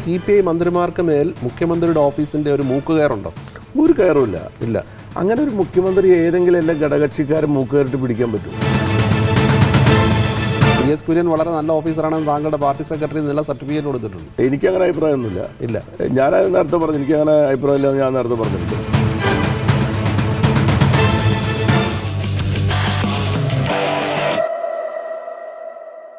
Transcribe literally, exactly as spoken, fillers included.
C P I മന്ത്രിമാർക്ക് മേൽ മുഖ്യമന്ത്രിയുടെ ഓഫീസിൻ്റെ ഒരു മൂക്കുകയറുണ്ടോ? ഒരു കയറുമില്ല. ഇല്ല. അങ്ങനെ ഒരു മുഖ്യമന്ത്രി ഏതെങ്കിലും എല്ലാ ഘടകക്ഷിക്കാരും മൂക്കുകയറിട്ട് പിടിക്കാൻ പറ്റും? പി എസ് കുര്യൻ വളരെ നല്ല ഓഫീസറാണെന്ന് താങ്കളുടെ പാർട്ടി സെക്രട്ടറി നല്ല സർട്ടിഫിക്കറ്റ് കൊടുത്തിട്ടുണ്ട്. എനിക്കങ്ങനെ അഭിപ്രായമൊന്നുമില്ല. ഇല്ല, ഞാനത് നേരത്തെ പറഞ്ഞു. എനിക്കങ്ങനെ അഭിപ്രായമില്ല, ഞാൻ നേരത്തെ പറഞ്ഞിട്ടുണ്ട്.